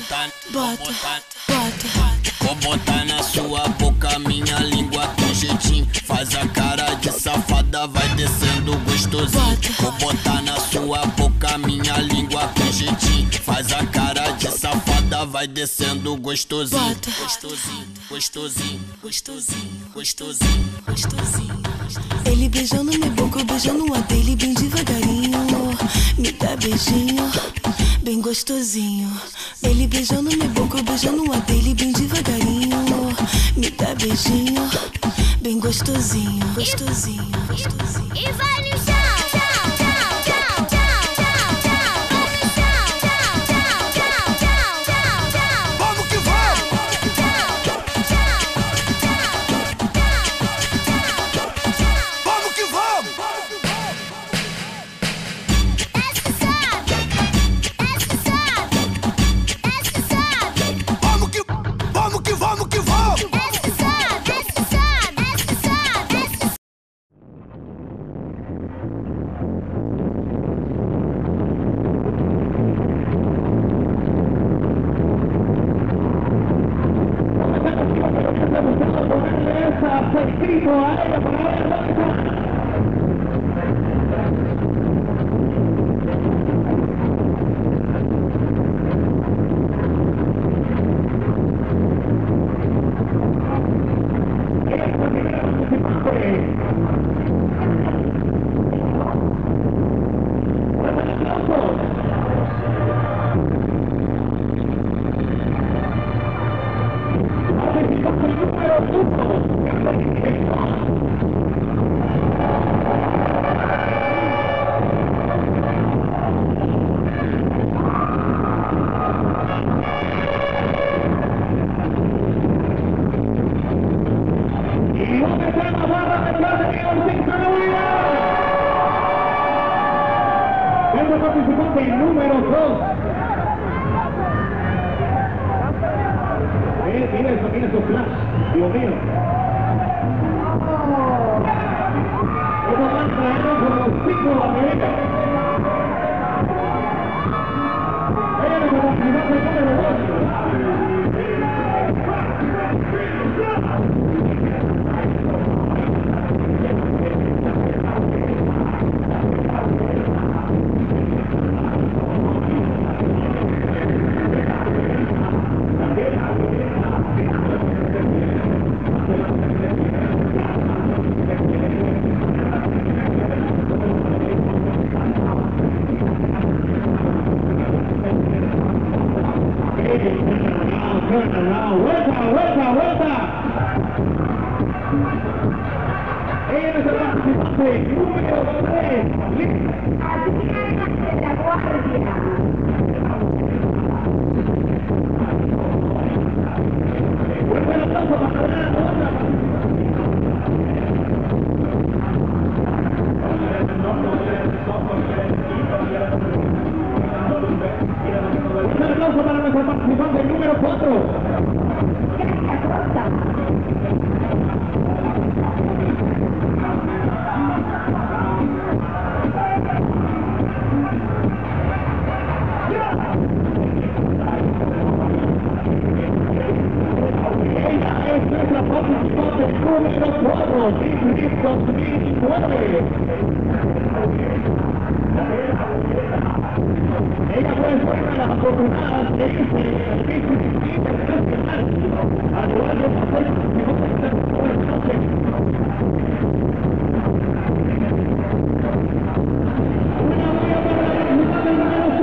Vou botar na sua boca minha língua com jeitinho. Faz a cara de safada, vai descendo gostosinho. Vou botar na sua boca minha língua com jeitinho. Faz a cara de safada, vai descendo gostosinho. Gostosinho, gostosinho, gostosinho, gostosinho, gostosinho. Ele beijando minha boca, eu beijando a dele bem devagarinho. Me dá beijinho, bem gostosinho. Ele beijando minha boca, eu beijando a dele bem devagarinho. Me dá beijinho, bem gostosinho, gostosinho, gostosinho. E vai no chão. Participante número 2. Mira esos flash, Dios mío. Esos van trayendo por los 5 de América. Ella es el participante número 2. Vuelta. Ella es el participante número 3. De la guardia. Fuerte el aplauso para la otra. Un aplauso para nuestro participante número 4. Número 4, Ingrid 2009. Ella fue una de las afortunadas de este servicio internacional. A lugar de papel, una buena para la participante número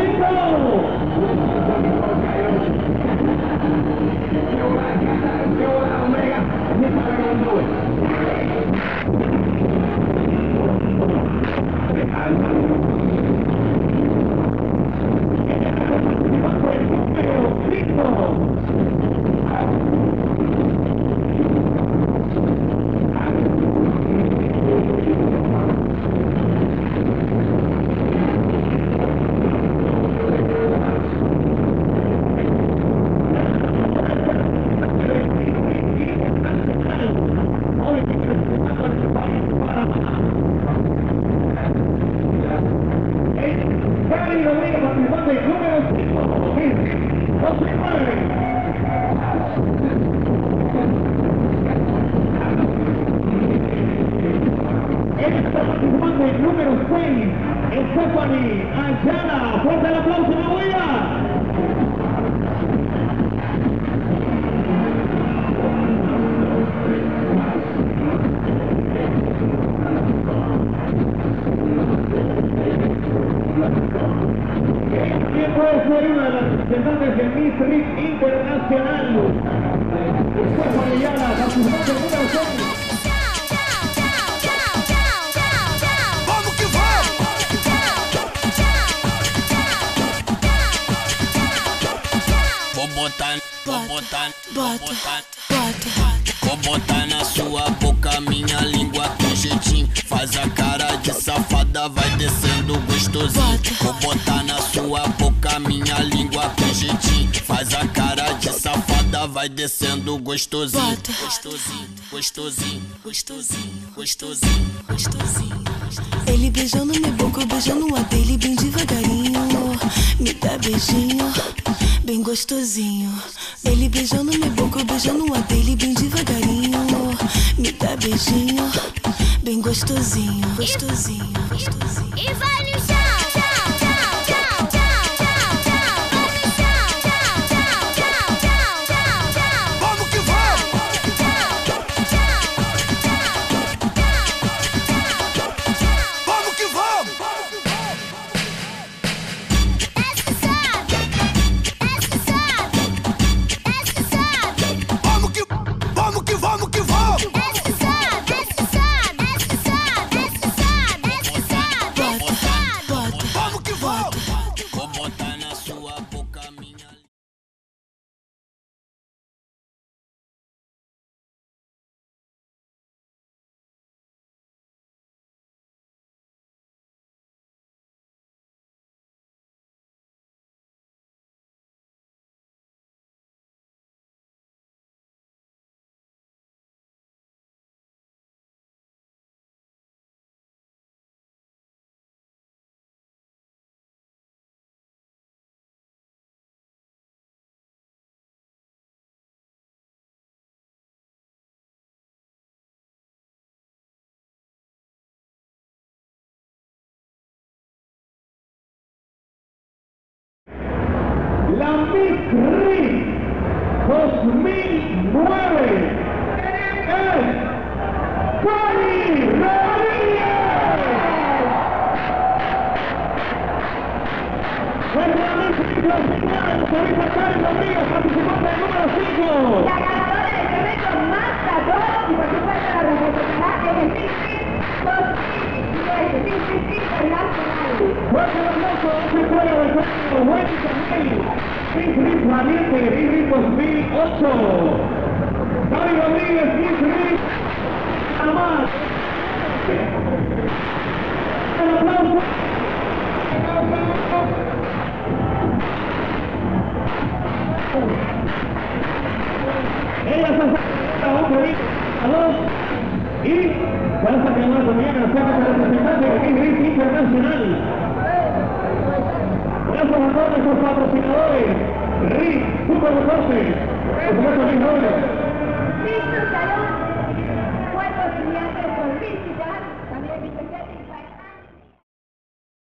5. 6, Stephanie Ayala. Fuerte el aplauso, mi abuela. ¿Quién puede ser una de las representantes del Miss Rig Internacional? Stephanie Ayala, participante número 6. Vou botar na sua boca minha língua com jeitinho. Faz a cara de safada, vai descendo gostosinho. Vou botar na sua boca minha língua com jeitinho. Faz a cara de safada, vai descendo gostosinho. Gostosinho, gostosinho, gostosinho, gostosinho, gostosinho. Ele beijando minha boca, eu beijando a dele bem devagarinho. Me dá beijinho, bem gostosinho. Ele beijando minha boca, eu beijando a dele bem devagarinho. Me dá beijinho, bem gostosinho, gostosinho, gostosinho. E vai no chão. La Miss Rig 2009 es Cari Rodríguez. Fuerte la Miss Rig 2009, señorita Cari Rodríguez, participante número 5. La ganadora del evento más ganador y por supuesto la representará en el Miss Rig 2019 Internacional. Fuerte el aplauso, se juega del premio Wendy Camille. Miss Rig Valiente, Miss Rig 2008. Cari Rodríguez, Miss Rig Panamá. El aplauso. Ella se acerca a un poquito, a dos, y vas a quedar mañana, saca a representante de Miss Rig Internacional. Gracias a todos nuestros patrocinadores, RIG, Super Deportes, por supuesto, Miss Robles.